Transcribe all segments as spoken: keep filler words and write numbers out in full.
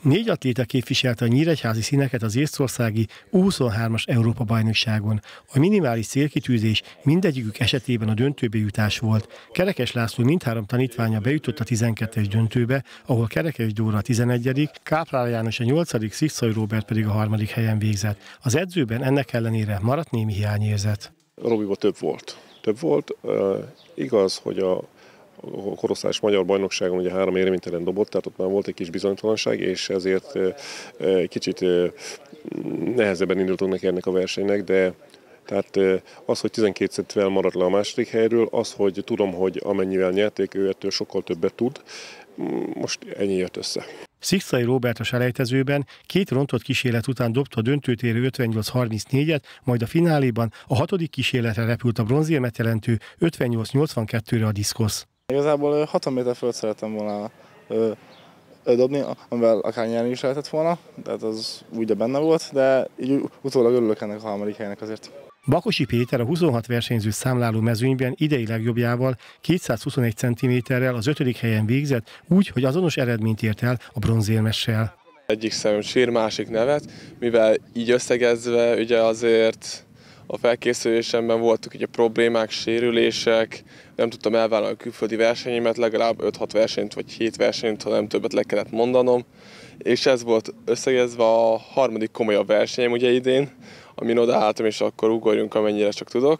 Négy atléta képviselte a nyíregyházi színeket az észtországi U huszonhármas Európa-bajnokságon. A minimális célkitűzés mindegyikük esetében a döntőbe jutás volt. Kerekes László mindhárom tanítványa bejutott a tizenkettes döntőbe, ahol Kerekes Dóra a tizenegyedik, Káprála János a nyolcadik, Szikszai Róbert pedig a harmadik helyen végzett. Az edzőben ennek ellenére maradt némi hiányérzet. Robiban több volt. Több volt. Uh, igaz, hogy a A korosztályos magyar bajnokságon ugye három érvénytelen dobott, tehát ott már volt egy kis bizonytalanság, és ezért egy kicsit nehezebben indultunk neki ennek a versenynek, de tehát az, hogy tizenkétszer maradt le a második helyről, az, hogy tudom, hogy amennyivel nyerték, ő ettől sokkal többet tud, most ennyi jött össze. Szikszai Róbert a selejtezőben két rontott kísérlet után dobta a döntőt érő ötvennyolc harmincnégyet, majd a fináléban a hatodik kísérletre repült a bronzérmet jelentő ötvennyolc nyolcvankettőre a diszkosz. Igazából hatvan méter fölött szerettem volna ö, ö, dobni, amivel akár nyerni is lehetett volna, tehát az úgy benne volt, de így utólag örülök ennek a harmadik helynek azért. Bakosi Péter a huszonhat versenyző számláló mezőnyben idei legjobbjával kétszázhuszonegy centiméterrel az ötödik helyen végzett, úgy, hogy azonos eredményt ért el a bronzérmessel. Egyik szemem sír, másik nevet, mivel így összegezve ugye azért a felkészülésemben voltak ugye problémák, sérülések, nem tudtam elvállalni a külföldi versenyemet, legalább öt-hat versenyt vagy hét versenyt, ha nem többet le kellett mondanom. És ez volt összegezve a harmadik komolyabb versenyem ugye idén, amin odaálltam, és akkor ugorjunk, amennyire csak tudok.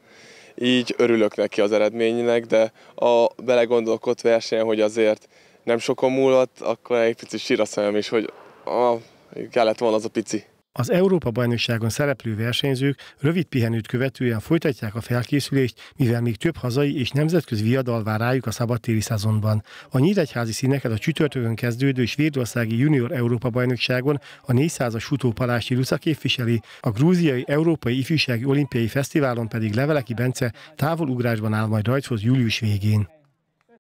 Így örülök neki az eredménynek, de a belegondolok ott versenyen, hogy azért nem sokon múlott, akkor egy pici sír a szemem is, hogy ah, kellett volna az a pici. Az Európa-bajnokságon szereplő versenyzők rövid pihenőt követően folytatják a felkészülést, mivel még több hazai és nemzetközi viadal vár rájuk a szabadtéri szezonban. A nyíregyházi színeket a csütörtökön kezdődő svédországi junior Európa-bajnokságon a négyszázas futó Palási Luca képviseli, a grúziai Európai Ifjúsági Olimpiai Fesztiválon pedig Leveleki Bence távolugrásban áll majd rajthoz július végén.